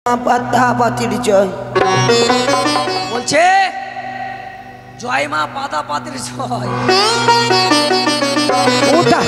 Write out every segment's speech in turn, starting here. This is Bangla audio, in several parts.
পাতা পাতির জয় বলছে জয় মা পাতা পাতির জয়। ওটা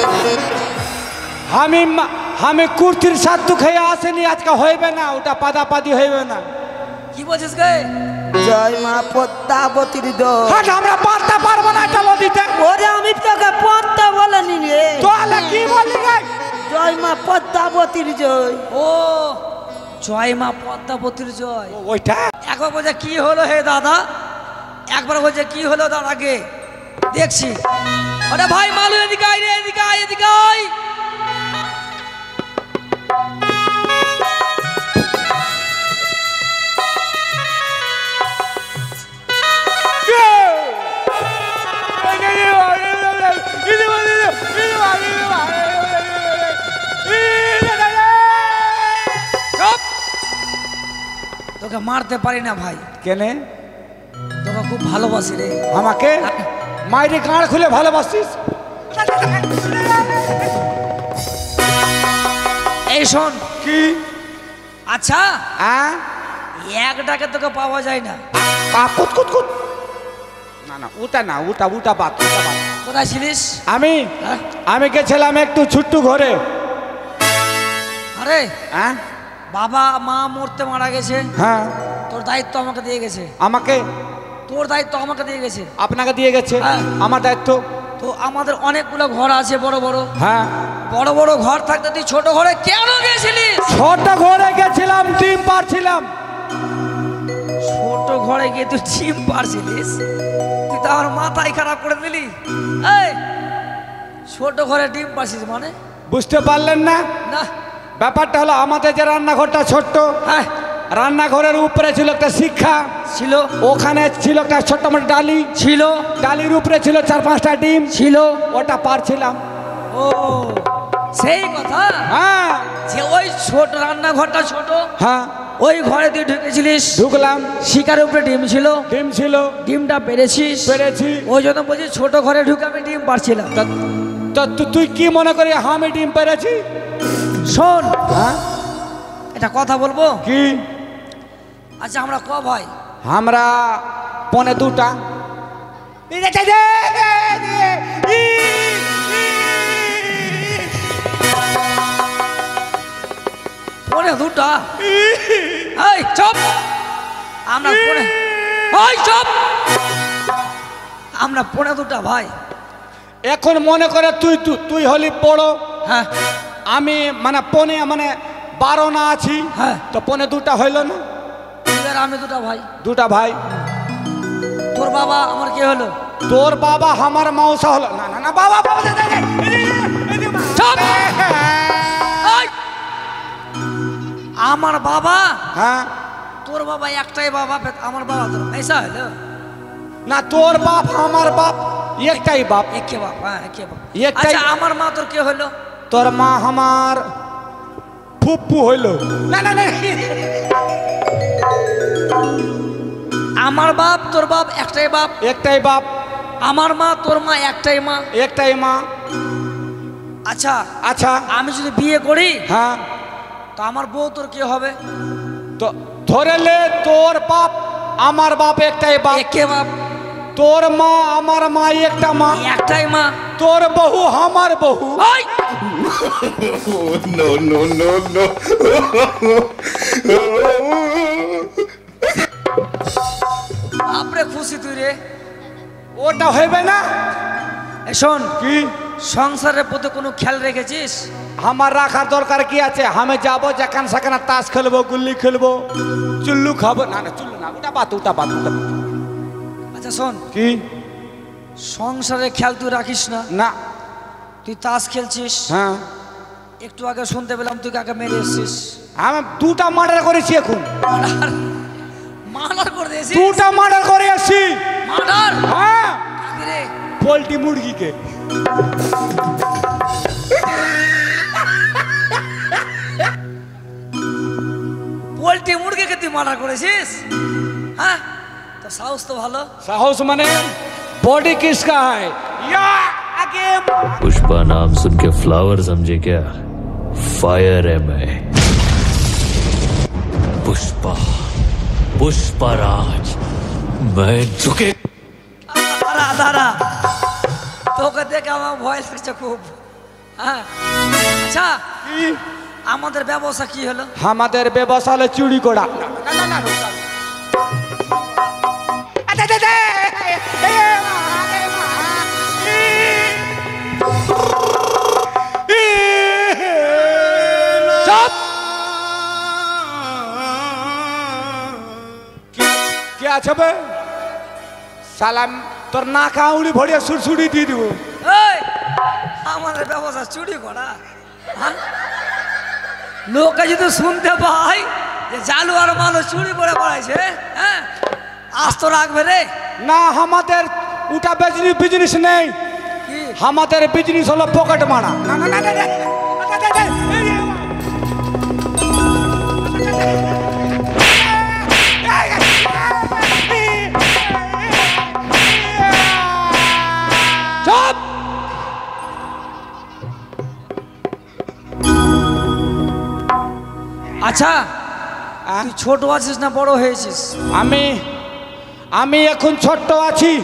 আমি কুর্তির সাথে খেয়ে আসেনি, আজকে হইবে না, ওটা পাদাপাদি হইবে না। কি বলছিস গে? জয় মা পদ্মাবতীর জয়। হাট, আমরা পারতে পারবো না এটা নদীতে। ওরে আমি তোকে পদ্মা বলিনি রে, তাহলে কি বলি গে? জয় মা পদ্মাবতীর জয়। ও জয় মা পদ্মাবতীর জয়। ওইটা একবার বলছে কি হলো হে দাদা, একবার বলছে কি হলো দাদা আগে দেখছি। আরে ভাই মালু এদিকে আয় রে, এদিকে আয়, এদিকে আয়। তোকে মারতে পারি না ভাই, কেনে তোকে খুব ভালোবাসি রে। আমাকে মাইরে কাঁড় খুলে ভালোবাসিস? এই শোন কি? আচ্ছা হ্যাঁ, এক ডাকে তোকে পাওয়া যায় না। কুত কুত কুত। না না, ওটা না, ওটা ওটা বাদ, ওটা বাদ। কোথায় ছিলিস? হ্যাঁ? আমি গেছিলাম একটু ছোট্ট ঘরে। আরে হ্যাঁ বাবা মা মরতে মারা গেছে, হ্যাঁ, তোর দায়িত্ব আমাকে দিয়ে গেছে। আমাকে তোর দায়িত্ব আমাকে দিয়ে গেছে। আপনাকে দিয়ে গেছে, হ্যাঁ। আমার দায়িত্ব। তো আমাদের অনেকগুলো ঘর আছে বড় বড়, হ্যাঁ, বড় বড় ঘর থাকতে তুই ছোট ঘরে কেন গেছিলিস? ছোট ঘরে গেছিলাম, ডিম পারছিলাম। ছোট ঘরে গিয়ে তুই ডিম পারছিলিস? তুই তো আমার মাথায় খারাপ করে দিলি। এই ছোট ঘরে ডিম পারছিস মানে? বুঝতে পারলেন না? না। ব্যাপারটা হলো, আমাদের যে রান্নাঘরটা ছোট্ট, হ্যাঁ রান্নাঘরের উপরে ছিল একটা শিক্ষা, ছিল। ওখানে ছিল একটা ছোট্ট মোটো ডালি, ছিল। ডালির উপরে ছিল 4-5টা ডিম, ছিল। ওটা পারছিলাম। ও সেই কথা, হ্যাঁ যে ওই ছোট রান্নাঘরটা ছোট, হ্যাঁ, ওই ঘরে তুই ঢুকেছিলিস, ঢুকলাম, শিকারের উপরে ডিম ছিল, ডিম ছিল, ডিমটা পেরেছিস। পেরেছি। ওই জন্য বলছি ছোট ঘরে ঢুকে আমি ডিম পারছিলাম। তুই কি মনে করি আমি ডিম পেরেছি? শোন হ্যাঁ, এটা কথা বলবো। কি? আচ্ছা আমরা ক ভাই? আমরা 1:45। পনে দুটা? এই চুপ। আমরা পনে, ওই চুপ। আমরা পনে দুটা ভাই। এখন মনে করে তুই হলি বড়, হ্যাঁ আমি মানে 12 না আছি, হ্যাঁ। তো 1:45 হইল না? তুই আর আমি দুটা ভাই। দুটা ভাই। তোর বাবা আমার কে হলো? তোর বাবা আমার মৌসা হলো। না না না, বাবা বাবা চুপ। এই, আমার বাবা, হ্যাঁ, তোর বাবা একটাই বাবা, আমার বাবা তোর ऐसा হলো? না, তোর বাপ আমার বাপ একটাই বাপ, একে বাপ, হ্যাঁ একে বাপ। একটাই। আচ্ছা আমার মা তোর কে হলো? তোর মা আমার ফুপ্পু হইল। না না না, আমার বাপ তোর বাপ একটাই বাপ, একটাই বাপ, আমার মা তোর মা একটাই মা, একটাই মা। আচ্ছা আচ্ছা, আমি যদি বিয়ে করি হ্যাঁ, তো আমার বউ তোর কে হবে? তো ধরেলে তোর বাপ আমার বাপ একটাই বাপ, একে বাপ, তোর মা আমার মা একটা মা, একটাই মা, তোর বহু আমার বহু। ওই No, no, no, no. আপরে খুশি তুই রে। ওটা হইবে না। এ শোন, কি? সংসারের প্রতি কোনো খেয়াল রেখেছিস? আমার রাখার দরকার কি আছে? আমি যাবো যেখানে সেখানে তাস খেলবো, গুল্লি খেলবো, চুল্লু খাবো। না না, চুল্লু না, ওটা বাত, ওটা বাত, ওটা বাত। আচ্ছা শোন, কি? সংসারে খেয়াল তুই রাখিস না, না, তুই তাস খেলছিস। হ্যাঁ, একটু আগে শুনতে পেলাম তুই কাকে মেরে এসছিস। আমি 2টা মার্ডার করেছি এখন। মার্ডার করে দিয়েছিস? 2টা মার্ডার করে এসছি। মার্ডার? হ্যাঁ, কাকে রে? পোল্ট্রি মুরগিকে। পোল্ট্রি মুরগিকে তুই মার্ডার করেছিস? হ্যাঁ, তো সাহস তো ভালো। साहस मने बॉडी किसका है? या आगे पुष्पा नाम सुन के फ्लावर समझे क्या? फायर है मैं। पुष्पा पुष्पराज मैं झुके দাঁড়া দাঁড়া, তোকে দেখে আমার ভয় লাগছে খুব। হ্যাঁ আচ্ছা, আমাদের ব্যবসা কি হলো? আমাদের ব্যবসা হলো চুরি করা। চুপ! কে আছে বে? সালাম তোর না কাউড়ি ভরিয়া সুরসুড়ি দিয়ে দিব। এই, আমাদের ব্যবসা চুরি করা? হ্যাঁ? লোকে যদি শুনতে পাই যে জালু আর মালু চুরি করে বেড়াইছে, হ্যাঁ আস্ত রাখবে রে। না, আমাদের ওটা বিজনেস নেই। কি? আমাদের বিজনেস হলো পকেট মারা। না না না না, না, না, না, চুপ! আচ্ছা, তুই ছোট আছিস না বড় হয়েছিস? আমি এখন ছোট্ট আছি।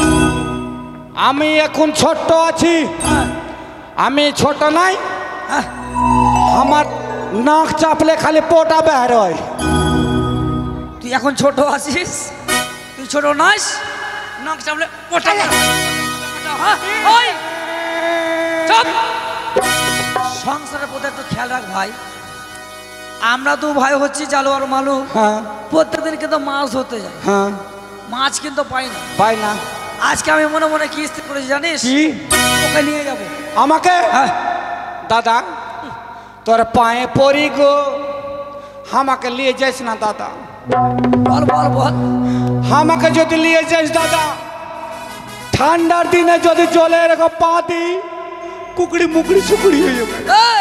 হ্যাঁ, আমি ছোট নাই। হ্যাঁ। আমার নাক চাপলে খালি পোটা বের হয়। তুই এখন ছোট আছিস? তুই ছোট নাস, নাক চাপলে ওটা সংসারের প্রতি একটু খেয়াল রাখ ভাই। আমরা তো ভাই হচ্ছি জালু আর মালু, হ্যাঁ প্রত্যেকদিন কিন্তু মাছ ধরতে যাই, হ্যাঁ, মাছ কিন্তু পাই না। পাই না। আজকে আমি মনে মনে কি স্থির করেছি জানিস? কি? ওকে নিয়ে যাব। আমাকে? হ্যাঁ, দাদা তোর পায়ে পড়ি গো, আমাকে নিয়ে যাস না দাদা। বল বল বল। আমাকে যদি নিয়ে যাস দাদা, ঠান্ডার দিনে যদি জলে এরকম পা দিই, কুকড়ি মুকড়ি সুকড়ি হয়ে যাবে। এই!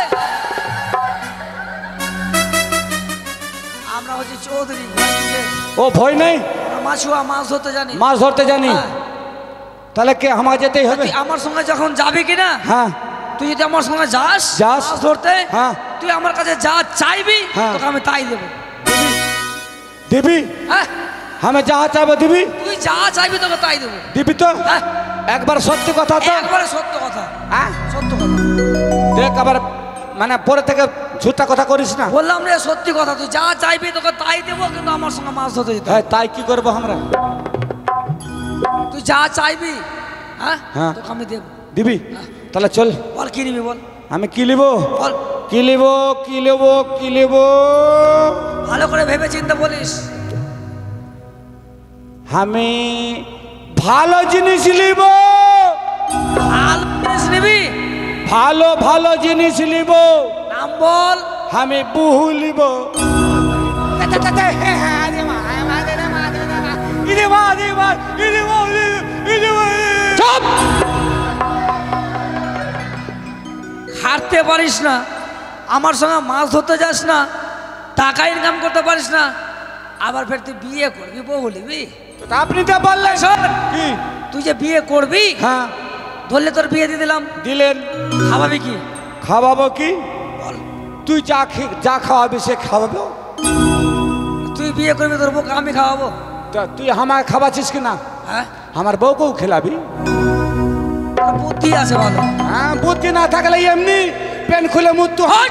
আমরা হচ্ছি চৌধুরী, ও ভয় নেই? মাছুয়া, মাছ ধরতে জানি। মাছ ধরতে জানি? হ্যাঁ। তাহলে কে আমার যেতেই হবে? তুই আমার সঙ্গে যখন যাবি কিনা, হ্যাঁ তুই যদি আমার সঙ্গে যাস যাস। মাছ ধরতে, হ্যাঁ। তুই আমার কাছে যা চাইবি হ্যাঁ। তোকে আমি তাই দেবো। দিবি? হ্যাঁ, আমি যা চাইবো দিবি? তুই যা চাইবি তোকে তাই দেবো। দিবি তো? হ্যাঁ, একবার সত্যি কথা তো? একবারে সত্য কথা। হ্যাঁ? সত্য কথা দেখ আবার মানে পরে থেকে ঝুটা কথা করিস না। বললাম রে, সত্যি কথা। তুই যা চাইবি তোকে তাই দেবো, কিন্তু আমার সঙ্গে মাছ ধরতে যেতে হবে। হ্যাঁ, তাই কি করবো আমরা? তুই যা চাইবি, হ্যাঁ হ্যাঁ। তোকে আমি দেবো। দিবি? তাহলে চল। বল কি নিবি বল। আমি কি লিব? বল, কি লিব? কি লিব? কি লিব? ভালো করে ভেবে চিন্তে বলিস। আমি ভালো জিনিস লিব। ভালো জিনিস নিবি? ভালো ভালো জিনিস লিব। নাম বল। আমি বহু লিব। চুপ! হারতে পারিস না, আমার সঙ্গে মাছ ধরতে যাস না, টাকা ইনকাম করতে পারিস না, আবার ফের তুই বিয়ে করবি, বউ বলিবি? আপনি তো বললেন। শোন, কি? তুই যে বিয়ে করবি, হ্যাঁ ধরলে তোর বিয়ে দিয়ে দিলাম, দিলেন। খাওয়াবি কি? খাওয়াবো কি? বল। তুই যা খাওয়াবি সে খাওয়াবো। তুই বিয়ে করবি, তোর বউকে আমি খাওয়াবো? তা তুই আমার খাওয়াচ্ছিস কি না? হ্যাঁ, আমার বউকেও খেলাবি? তোর বুদ্ধি আছে ভালো। হ্যাঁ, বুদ্ধি না থাকলে এমনি পেন খুলে মৃত্যু হয়।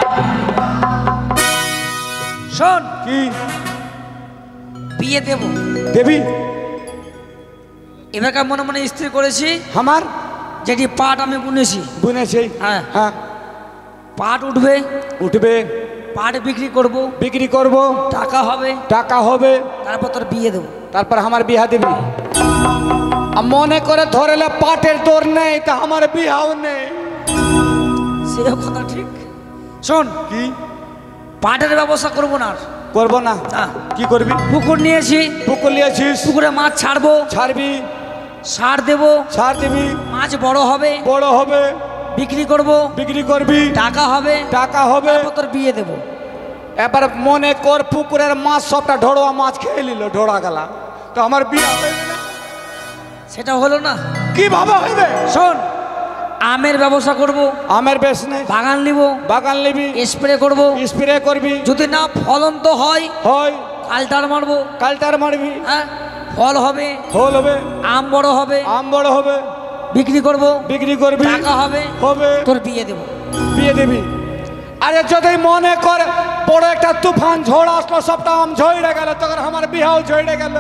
শোন, কি বিয়ে দেব, দেবি? এবারকার মনে মনে স্থির করেছি, আমার যেটি পাট আমি বুনেছি, বুনেছি। হ্যাঁ। হ্যাঁ, পাট উঠবে, উঠবে, পাট বিক্রি করব, বিক্রি করব, টাকা হবে, টাকা হবে, তারপর তোর বিয়ে দেবো। তারপর আমার বিয়া দিবি। আর মনে করে ধরেলে পাটের দৌড় নেই তা আমার বিয়াও নেই। সেও কথা ঠিক। শোন, কি পাটের ব্যবস্থা করবো না আর। করবো না? না। কি করবি? পুকুর নিয়েছি, পুকুর নিয়েছিস, পুকুরে মাছ ছাড়বো, ছাড়বি, সার দেবো, সার দিবি, মাছ বড় হবে, বড় হবে, বিক্রি করব, বিক্রি করবি, টাকা হবে, টাকা হবে। তারপর তোর বিয়ে দেবো। এবার মনে কর পুকুরের মাছ সবটা ঢোড়া মাছ খেয়ে নিল, ঢোড়া গেলা, তো আমার বিয়া হইবে না? সেটা হলো না। কিভাবে হইবে? শোন, আমের ব্যবসা করব, আমের বেশ নেই, বাগান নিব, বাগান নিবি, স্প্রে করব, স্প্রে করবি, যদি না ফলন তো হয় হয় কালটার মারবো, কালটার মারবি, হ্যাঁ ফল হবে, ফল হবে, আম বড় হবে, আম বড় হবে, বিক্রি করব, বিক্রি করবি, টাকা হবে, হবে, তোর বিয়ে দেব। বিয়ে দিবি। আরে যদি মনে কর বড় একটা তুফান ঝড় আসলো, সবটা আম ঝড়ে গেল, তখন আমার বিহাও ঝড়ে গেল।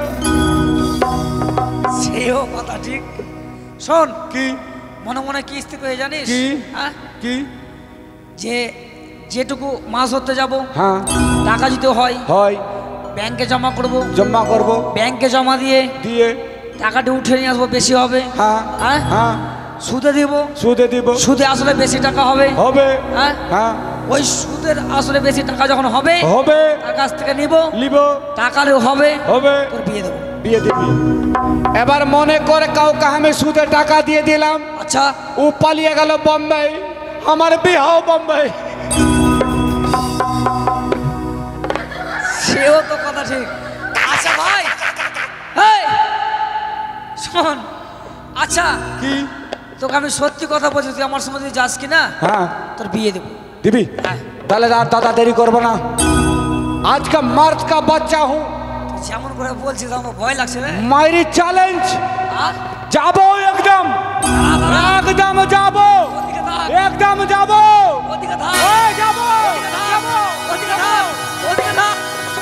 সেও কথা ঠিক। শোন, কি মনে মনে কি স্থির হয়ে জানিস, কি? হ্যাঁ কি যে যেটুকু মাছ ধরতে যাব হ্যাঁ টাকা দিতে হয়, হয়, ব্যাংকে জমা করব, জমা করব, ব্যাংকে জমা দিয়ে দিয়ে টাকাটা উঠে নিয়ে আসবো, বেশি হবে, হ্যাঁ হ্যাঁ হ্যাঁ সুদে দিব, সুদে দিব, সুদে আসলে বেশি টাকা হবে, হবে, হ্যাঁ হ্যাঁ ওই সুদের আসলে বেশি টাকা যখন হবে হবে, তার কাছ থেকে নিব, লিব, টাকারও হবে, হবে, তোর বিয়ে দেবো। বিয়ে দিবি। এবার মনে করে কাউকে আমি সুদে টাকা দিয়ে দিলাম, আচ্ছা ও পালিয়ে গেল বোম্বে, আমার বিহাও বোম্বে। সেও তো কথা ঠিক। আচ্ছা ভাই, এই শোন, আচ্ছা কি তোকে আমি সত্যি কথা বলছি, তুই আমার সঙ্গে তুই যাস কি না, হ্যাঁ তোর বিয়ে দেবো। দিবি? হ্যাঁ তাহলে আর দাদা দেরি করবো না, आज का मर्द का बच्चा हूँ, তুই যেমন করে বলছিস আমার ভয় লাগছে রে। मेरी चैलेंज আর जाबो एकदम, एकदम जाबो, ওদিকে থাক, एकदम जाबो, ওদিকে থাক, ए जाबो, जाबो, ওদিকে থাক, ওদিকে থাক।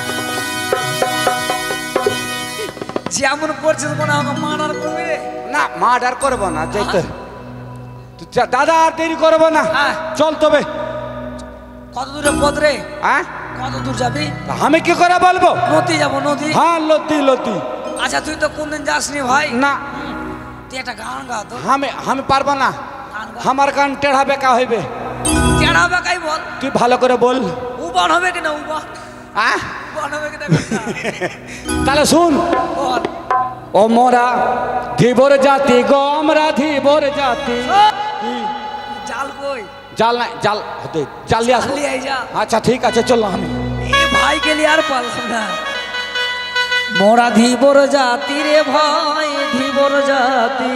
যেমন করছিস মনে হয় আমাকে মার্ডার করবি রে। না মার্ডার করবো না, যেতে দাদা আর দেরি করবো না, হ্যাঁ। চল তবে। কত দূরে পথ রে, হ্যাঁ কত দূর যাবি? আমি কি করে বলবো? নদী যাবো, নদী। হ্যাঁ লতি লতি। আচ্ছা তুই তো কোনদিন যাসনি ভাই, না তুই একটা গান গা তো। আমি পারবো না, গান গা, আমার গান টেढ़া বেকা হইবে, টেড়া হবে কাই বল, তুই ভালো করে বল। উবান হবে কিনা, উবান হ্যাঁ উবান হবে কিনা তাহলে শুন, বল। ও মোরা ধীবর জাতি গো, আমরা ধীবর জাতি। কি? জাল কই? জাল নাই, জাল হতে জাল নিয়ে আসবো। জাল নিয়ে আই যা। আচ্ছা ঠিক আছে চল আমি। এই ভাই কে লিয়ে আর পারলাম না। মোরা ধীবর জাতি রে ভাই, ধীবর জাতি।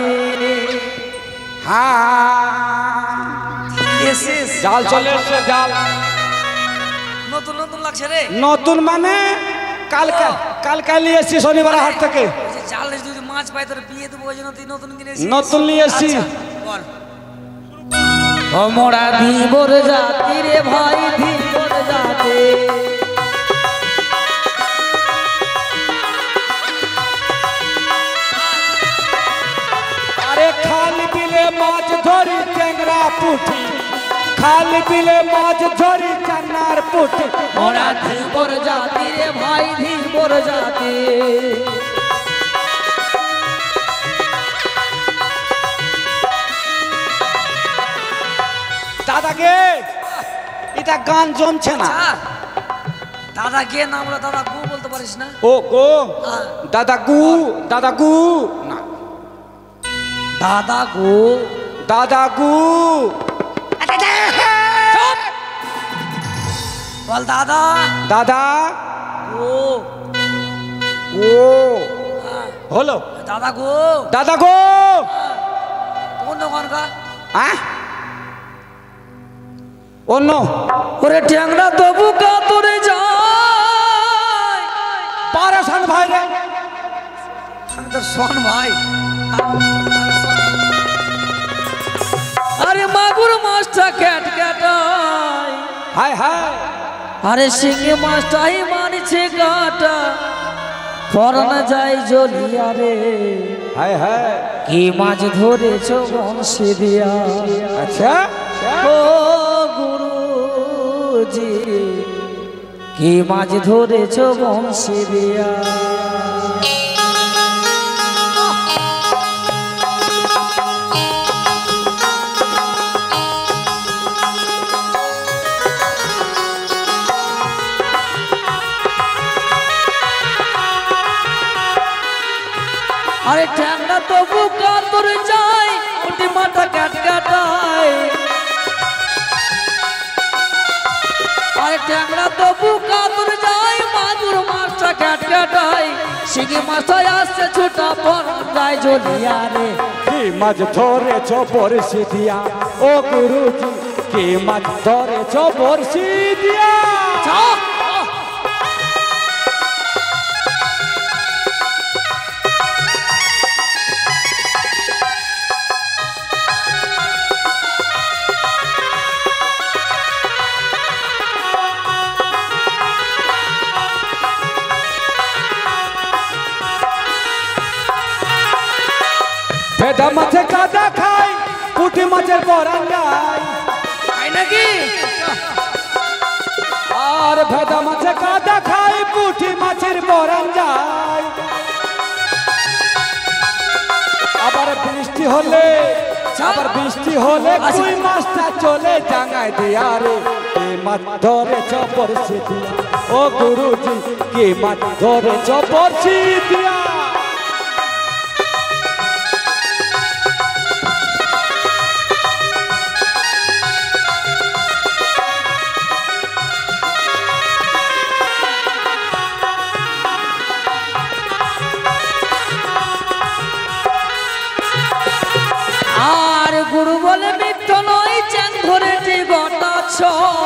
হ্যাঁ এসেস জাল চলে এসছে, জাল নতুন নতুন লাগছে রে। নতুন মানে কালকে কালকে নিয়ে এসছি শনিবার হাট থেকে, ওই যে জালে যদি মাছ পাই তোর বিয়ে দেবো, ওই জন্য তুই নতুন কিনেছিস। নতুন নিয়ে এসছি। আচ্ছা, বল। ও মোরা ধীবর জাতি রে ভাই, ধীবর জাতি। আরে খাল বিলে মাছ ধরি ট্যাংরা পুঁটি, খাল বিলে মাছ ধরি চান্নার পুঁটি। মোরা ধীবর জাতি রে ভাই, ধীবর জাতি। দাদাকে এটা গান জমছে না। আচ্ছা, দাদা কে নাম রে, দাদা গু বলতে পারিস না? ও গো হ্যাঁ। দাদা গু, দাদা গু না, দাদা গো। দাদা গু। চুপ! বল দাদা দাদা গো। ও হ্যাঁ, হলো দাদা গো। দাদা গো। কোন দোকান কা? হ্যাঁ অন্য ওরে ট্যাংরা তবু কাতরে যায়। পারেশান ভাই রে, আমি তোর শোন ভাই। আরে মাগুর মাছটা ক্যাট ক্যাটাই, হায় হায় আরে শিঙে মাছটাই মানছে কাটা, পরন যায় জ্বলিয়া রে। হায় হায়। কি মাছ ধরেছ বংশী দিয়া, আচ্ছা ও গুরুজি, কি মাছ ধরেছ বংশী দিয়া। আরে ট্যাংরা তবু কাতর যায়, উল্টি মাথা ক্যাট ক্যাটায়। আরে ট্যাংরা তবু কাতর যায়, মাগুর মাছটা ক্যাট ক্যাটায়। শিঙি মাছ আসছে ছোটা পরায় জ্বলিয়া রে। কি মাছ ধরেছ বড়শি দিয়া ও গুরুজি, কি মাছ ধরেছ বড়শি দিয়া? ভেদা মাছে কাদা খাই, পুঁটি মাছের পরান যায়। তাই নাকি? আর ভেদা মাছে কাদা খাই, পুঁটি মাছের পরান যায়। আবার বৃষ্টি হলে কই মাছটা চলে জাঙায় দিয়া রে। কে মাছ ধরেছ বড়শি দিয়া ও গুরুজি, কে মাছ ধরেছ বড়শি দিয়া? আর গুরু বলে মিথ্য নয়, চ্যাং ধরেছে গোটাছ।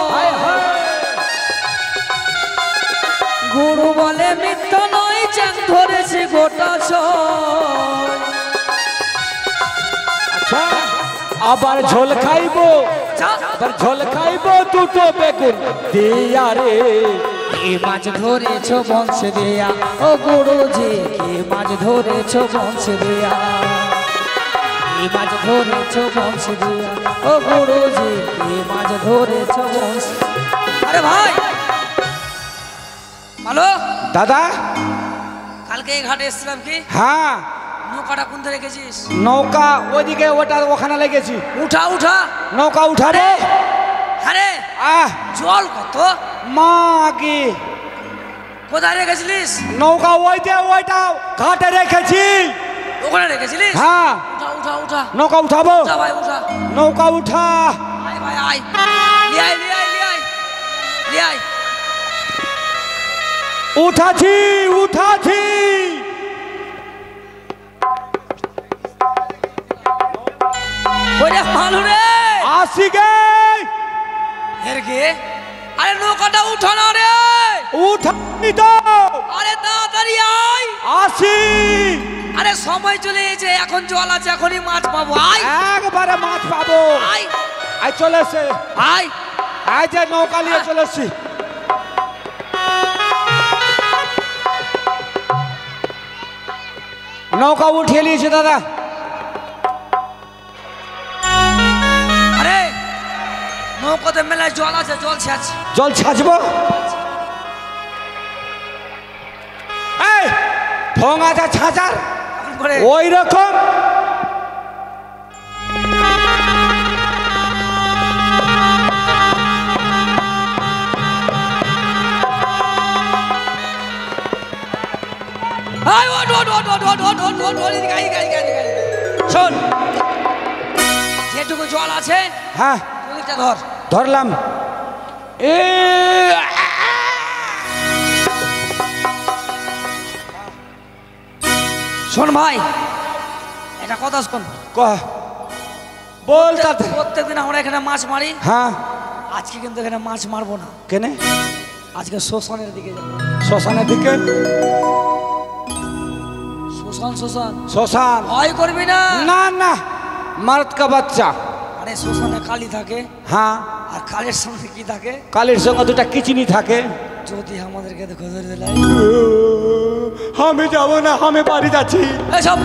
গুরু বলে মিথ্য নয়, চ্যাং ধরেছে গোটাছ। আচ্ছা, আবার ঝোল খাইবো, আবার ঝোল খাইবো দুটো বেগুন দিয়া রে। কি মাছ ধরেছ বংশ দিয়া ও গুরুজি, কি মাছ ধরেছ বংশ দিয়া? কি মাছ ধরেছ বংশ দিয়া ও গুরুজি, কি মাছ ধরেছ বংশ? আরে ভাই ভালো দাদা। কালকে এই ঘাটে এসেছিলাম কি? হ্যাঁ, নৌকাটা কোনতে রেখেছিস? নৌকা ওইদিকে, ওখানে লেগেছি। উঠা উঠা নৌকা উঠাবে। আরে আহ, জল কত মা কি কোথায় রেখেছিলিস? নৌকা ওইটা ঘাটে রেখেছি। ওখানে রেখেছিলিস? হ্যাঁ, উঠা উঠা উঠা নৌকা উঠাবো। উঠা ভাই উঠা। নৌকা উঠা। আয় ভাই আয়, লিয়াই লিয়াই লিয়াই লিয়াই। উঠাছি উঠাছি। ওরে ভালো রে, আসি গে। এর কে? আরে নৌকাটা উঠো না রে। উঠানি তো। আরে তাড়াতাড়ি আয়। আসি। আরে সময় চলে এসেছে, এখন জল আছে, এখনই মাছ পাবো। আয় একবারে মাছ পাবো। আয় আয় চলে এসে। আয় আয় যে নৌকা নিয়ে চলে এসছি। নৌকা উঠিয়ে নিয়েছে দাদা। আরে নৌকাতে মেলায় জল আছে, জল ছাড়। জল ছাঁচবো। এই ঠোঙাটা ছাঁচার করে ওই রকম। শোন, যেটুকু জল আছে হ্যাঁ ওদিকটা ধর। ধরলাম। এ শোন ভাই, এটা কথা শোন। বল তাতে। প্রত্যেকদিন আমরা এখানে মাছ মারি। হ্যাঁ, আজকে কিন্তু এখানে মাছ মারবো না। কেনে? আজকে শ্মশানের দিকে যাবো। শ্মশানের দিকে? শ্মশান শ্মশান শ্মশান ভয় করবি না। না না, মারত কা বাচ্চা। আরে শ্মশানে কালী থাকে। হ্যাঁ, আর কালের সঙ্গে কি থাকে? কালীর সঙ্গে দুটা কিচিনি থাকে। যদি আমাদেরকে দেখো ধরে দিলে আমি যাব না, আমি বাড়ি যাচ্ছি। এসব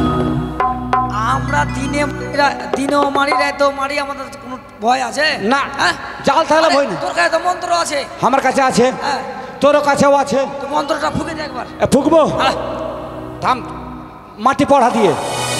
আমরা দিনেও মারি, রাতেও মারি, আমাদের কোনো ভয় আছে না, হ্যাঁ? জাল থাকলে ভয় না। তোর কাছে তো মন্ত্র আছে। আমার কাছে আছে, হ্যাঁ, তোর কাছেও আছে। তো মন্ত্রটা ফুঁকে দে একবার। ফুকবো? হ্যাঁ। থাম, মাটি পড়া দিয়ে।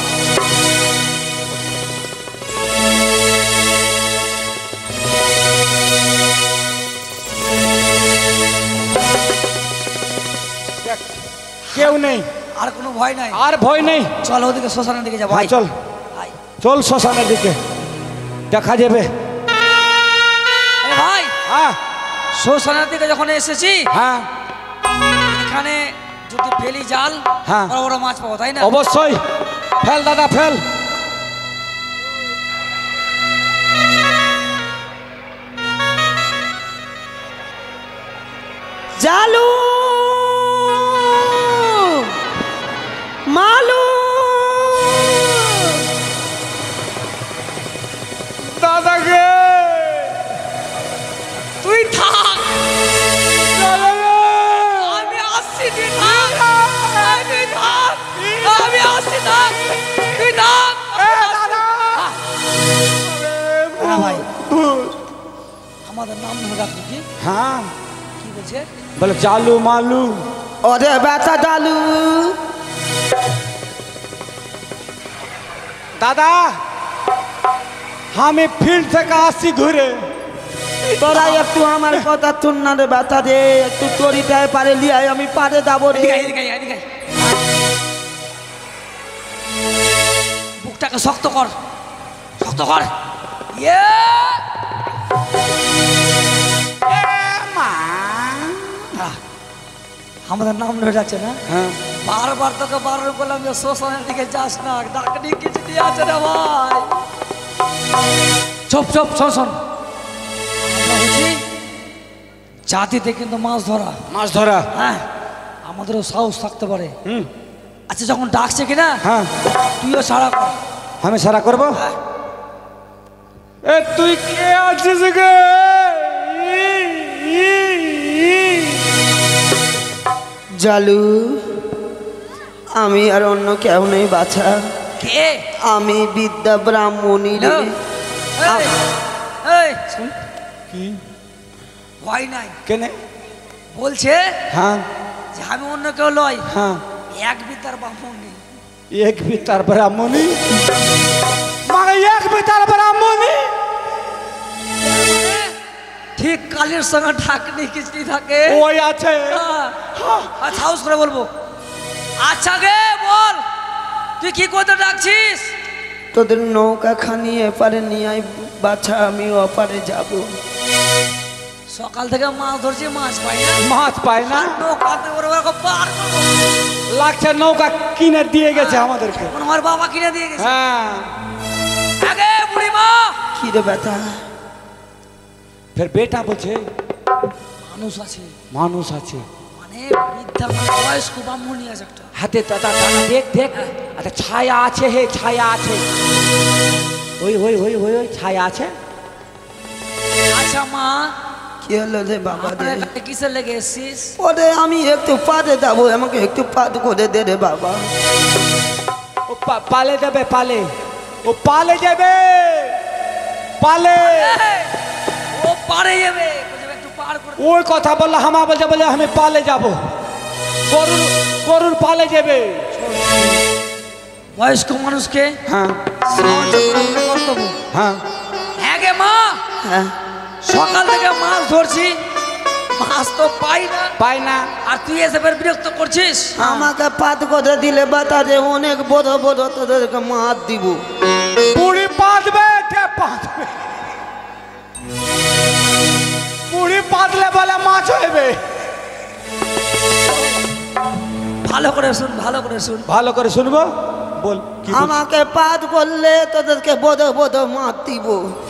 কেউ নেই, আর কোনো ভয় নাই। আর ভয় নেই। চল ওদিকে শ্মশানের দিকে যাবো। চল চল শ্মশানের দিকে, দেখা যাবে। ভাই হ্যাঁ শ্মশানের দিকে যখন এসেছি, হ্যাঁ, এখানে যদি ফেলি জাল হ্যাঁ। বড় বড় মাছ পাবো, তাই না? অবশ্যই ফেল দাদা ফেল। জালু মালু দাদাকে তুই থাক, আমি আসছি, তুই থাক, তুই থাক, আমি আসছি, থাক, তুই থাক। হ্যাঁ ভাই, আমাদের নাম ধরে রাখলি কি? হ্যাঁ কি বলছে? বলে জালু মালু। ওরে বেটা জালু, দাদা আমি ফিল্ড থেকে আসছি ঘুরে। তোরা একটু আমার কথা শুন না রে বেটা রে, একটু তরিটায় পারে লিয়াই, আমি পারে যাবো রে। এদিকে আয়, এদিকে আয়, এদিকে আয়। বুকটাকে শক্ত কর, শক্ত কর। ইয়ে! আহ, আমাদের নাম ধরে যাচ্ছে না? হ্যাঁ বারবার তোকে বারণ করলাম যে শ্মশানের দিকে যাস না, ডাকনি কিছু দিয়ে আছে রে ভাই। চুপ চুপ, শোন শোন, আমরা হচ্ছি জাতিতে কিন্তু মাছ ধরা। মাছ ধরা। হ্যাঁ, আমাদেরও সাহস থাকতে পারে। হুম আচ্ছা, যখন ডাকছে কিনা হ্যাঁ তুইও সাড়া কর। আমি সারা করব। হ্যাঁ। এ তুই কে আছিস গে? জালু, আমি আর অন্য কেউ নেই বাছা, কে? আমি বিদ্যা ব্রাহ্মণী রে। এই, এই, শোন, কি ভয় নাই। কেনে? বলছে হ্যাঁ যে আমি অন্য কেউ লয়, হ্যাঁ এক বিদ্যার ব্রাহ্মণ নেই। এক বিতার ব্রাহ্মণী, মানে এক বিতার ব্রাহ্মণী। ঠিক কালের সঙ্গে ঢাকনি খিচড়ি থাকে। ওই আছে। আচ্ছা, হাউস করে বলবো। আচ্ছা গে বল, তুই কি করতে ডাকছিস? তোদের নৌকা খানি এপারে নিয়ে আয় বাছা, আমি ওপারে যাব। সকাল থেকে মাছ ধরছি, মাছ পাই না। মাছ পায় না, নৌকাতে ওরা ওরকম পার করবো। লাগছে নৌকা কিনে দিয়ে গেছে আমাদেরকে। এখন আমার বাবা কিনে দিয়ে গেছে। হ্যাঁ আগে বুড়িমা, কি রে বেটা? ফের বেটা বলছে মানুষ আছে, মানুষ আছে মানে বিদ্যা, মানে বয়স্ক ব্রাহ্মণী আছে একটা। হাতে। দাদা দাদা দেখ দেখ, আচ্ছা ছায়া আছে, হে ছায়া আছে, ওই ওই ওই ওই ওই ছায়া আছে। আচ্ছা মা, কি হলো রে বাবা রে? আপনার এখানে কিসের লেগে এসছিস? ওরে আমি একটু পারে যাবো, আমাকে একটু পাদ করে দে রে বাবা। ও পালে যাবে, পালে, ও পালে যাবে, পালে। এই, ও পারে যাবে, বলছে একটু পার করে দে। ওই কথা বললো, হামা বলছে বলে আমি পালে যাব, গরুর গরুর পালে যাবে। বয়স্ক মানুষকে হ্যাঁ সাহায্য করা আমাদের কর্তব্য। হ্যাঁ হ্যাঁ গে মা, হ্যাঁ, সকাল থেকে মাছ ধরছি, মাছ তো পাই না, পাই না। আর তুই এসে ফের বিরক্ত করছিস। আমাকে পাদ করে দিলে বাতা রে, অনেক বড় বড় তোদেরকে মার দিব। পুরি পাতবে, কে পাতবে? পুরি পাতলে বলে মাছ হইবে। ভালো করে শুন, ভালো করে শুন। ভালো করে শুনবো, বল কি বলছিস? আমাকে পাদ করলে তোদেরকে বড় বড় মার দিব।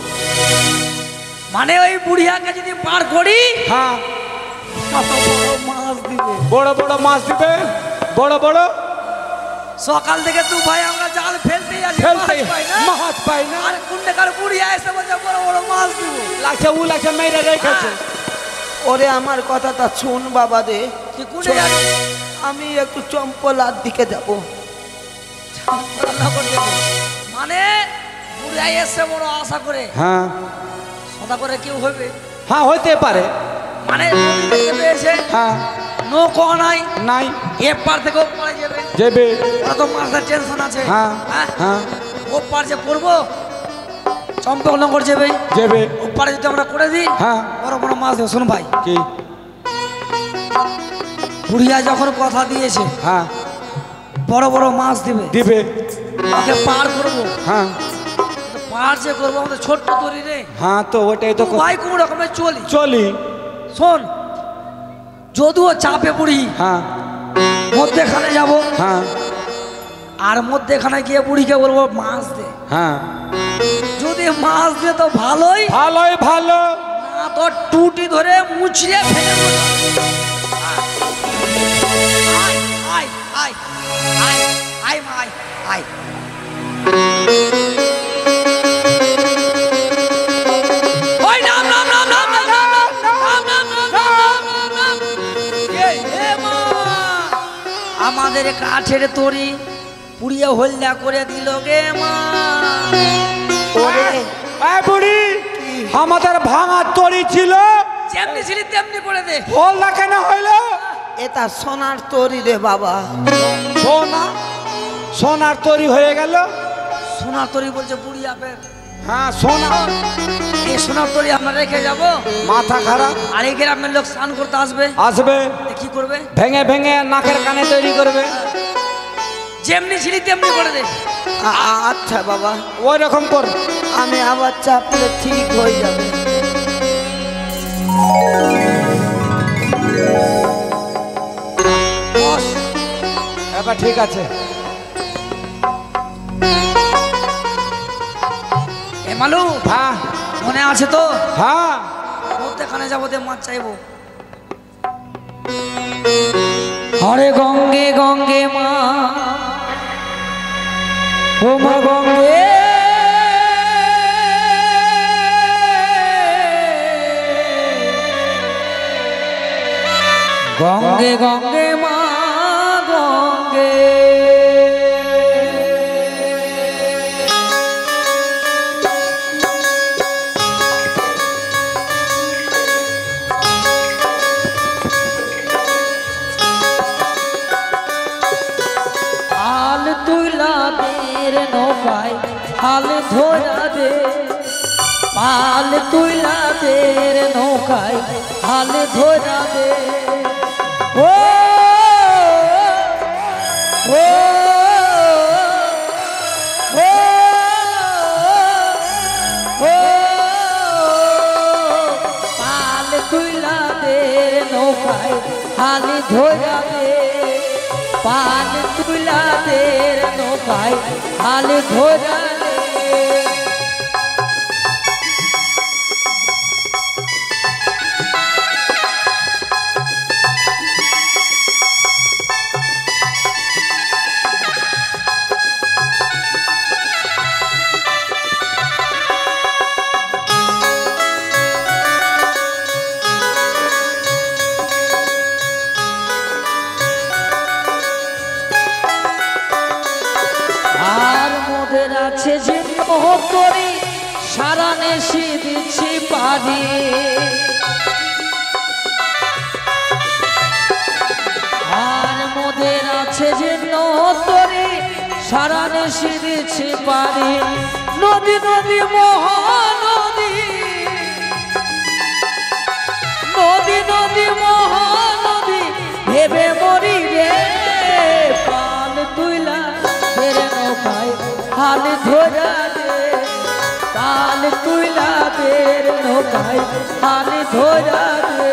মানে ওই বুড়িয়াকে যদি পার করি, হ্যাঁ কত বড় মাছ দিবে। বড় বড় মাছ দিবে, বড় বড়। সকাল থেকে তুই ভাই আমরা জাল ফেলতেই আছি, ফেলতে মাছ পাই না। মাছ পাই না। আর কুন্ডেকার বুড়িয়া এসে বলছে বড় বড় মাছ দিব। লাগছে ও লাগছে মেরে রেখেছে। ওরে আমার কথাটা শুন বাবা রে, তুই কুন্ডে যাবি? আমি একটু চম্পলার দিকে যাব। রান্না করে দেবো। মানে বুড়িয়া এসে বড় আশা করে, হ্যাঁ সদা করে কেউ হবে। হ্যাঁ হইতে পারে। মানে নদী দেখতে পেয়েছে, হ্যাঁ নৌকো নাই, নাই এপার থেকে ওপারে যাবে। যাবে। ওরা তো মাছের টেনশন আছে। হ্যাঁ হ্যাঁ, হ্যাঁ ওপার যে করবো, চম্পকনগর যাবে, যাবে। ওপারে যদি আমরা করে দিই, হ্যাঁ বড় বড় মাছ দেবো। শুন ভাই, কি? বুড়িয়া যখন কথা দিয়েছে হ্যাঁ বড় বড় মাছ দিবে, দিবে। ওকে পার করবো। হ্যাঁ তো পার যে করবো, আমাদের ছোট্ট তরি রে হ্যাঁ তো ওটাই তো ভাই, কোন রকমের চলি। চলি। শোন, যদিও চাপে পড়ি, হ্যাঁ মধ্যেখানে যাব, হ্যাঁ আর মধ্যেখানে গিয়ে বুড়িকে বলবো মাছ দে। হ্যাঁ যদি মাছ দে তো ভালোই, ভালোই ভালো। না তো টুটি ধরে মুচড়ে ফেলে দেবো। আয় আয় আয় আয় আয় মা, আয় আয়। ওই নাম নাম নাম নাম নাম নাম নাম নাম নাম নাম নাম নাম। এই হে মা, আমাদের কাঠের তরি পুড়িয়ে হল্লা করে দিল গে মা। ওরে এই বুড়ি, আমাদের ভাঙা তরি ছিল, যেমনি ছিলি তেমনি করে দে। হলদা কেন হইল? এটা সোনার তরি রে বাবা। সোনা, সোনার তরি হয়ে গেল। সোনার তরি বলছে বুড়ি আপের। হ্যাঁ সোনা, এই সোনার তরি আমরা রেখে যাব, মাথা খারাপ। আর এই গ্রামের লোক স্নান করতে আসবে, আসবে কি করবে? ভেঙে ভেঙে নাকের কানে তৈরি করবে। যেমনি ছিলি তেমনি করে দে। আচ্ছা বাবা, ওই রকম কর। আমি আবার চাপলে ঠিক হয়ে যাবে। বস, এবার ঠিক আছে। এ মালু, হ্যাঁ মনে আছে তো? হ্যাঁ মধ্যেখানে যাবো, দে মাছ চাইবো। হরে গঙ্গে গঙ্গে মা, ও মা গঙ্গে, গঙ্গে গঙ্গে মা গঙ্গে। হাল তুইলা দের নৌকায় হাল ধরা দে, পাল তুইলা দের নৌকায় হাল ধরা দে। ও ও ও ও, পাল তুইলা দের নৌকায় হাল ধরা দে, পাল তুলা দের নৌকায় হাল ধরা দে। আর মোদের আছে যে করি সারা নেশি দিচ্ছি পারি, আর মোদের আছে যে তরি সারা নেশি দিচ্ছি পারি। নদী নদী মহানদী, নদী নদী মহানদী ভেবে মরি রে, পাল তুইলা দের নৌকায় হাল ধরা দে, পাল তুইলা দের নৌকায় হাল ধরা দে।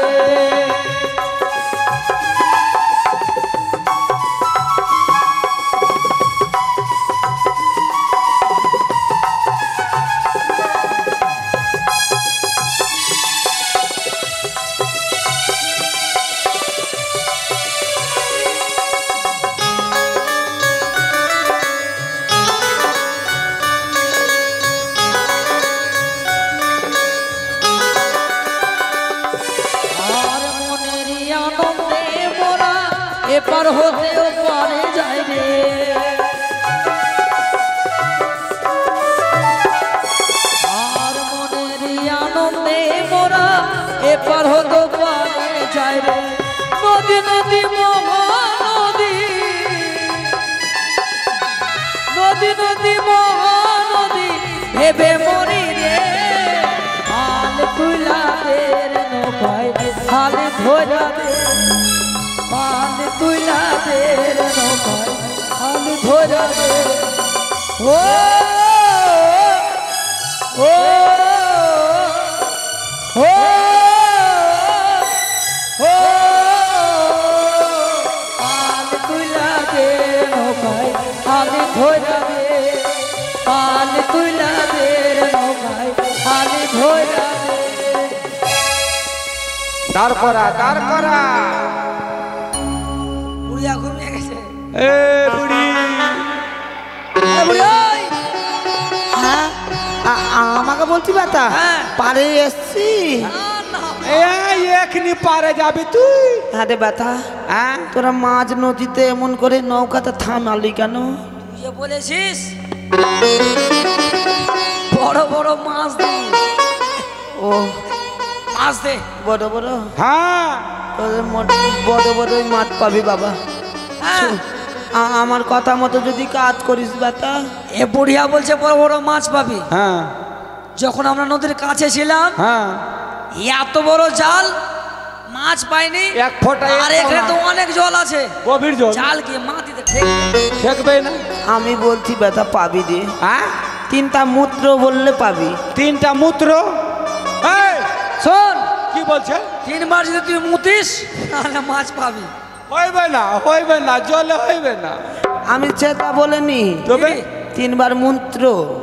এপার হতে ওপারে যাই রে, আর মনের আনন্দে মোরা এপার হতে ওপারে যাই রে। নদী নদী মহানদী, নদী নদী মহানদী ভেবে মরি রে, হাল তুলা দের নৌকায় হাল ধরা দে, পাল তুলা দের নৌকায় হাল ধরা দে। ও ও ও ও, পাল ধইরা দে পাল তুইলা দে রে নৌকায় পানি ধইরা দে। দাঁড় করা দাঁড় করা। বুড়িয়া ঘুমিয়ে গেছে। এ বুড়ি এ বুড়ি ওই হ্যাঁ আমাকে বলছি বেটা হ্যাঁ। পারে এসছি না, এই এখনি পারে যাবি তুই? হ্যাঁ রে বেটা হ্যাঁ তোরা মাঝ নদীতে এমন করে নৌকাতে থামালি কেন? তুই যে বলেছিস বড় বড় মাছ দে ও মাছ দে। বড় বড় হ্যাঁ তোদের বড় বড়ই মাছ পাবি বাবা। হ্যাঁ আমার কথা মতো যদি কাজ করিস বেটা এ বুড়িয়া বলছে বড় বড় মাছ পাবি। হ্যাঁ যখন আমরা নদীর কাছে ছিলাম হ্যাঁ এত বড় জাল মাছ পাইনি। এক ফোঁটা আর এখানে তো অনেক জল আছে, গভীর জল জাল কি মাটিতে ঠেক ঠেকবে না। আমি বলছি বেটা পাবি রে। হ্যাঁ তিনটা মূত্র বললে পাবি। তিনটা মূত্র। এই শোন কি বলছে? 3 বার যদি তুই মুতিস তাহলে মাছ পাবি। হইবে না জলে হইবে না। আমি সেটা বলিনি, তবে 3 বার মন্ত্র।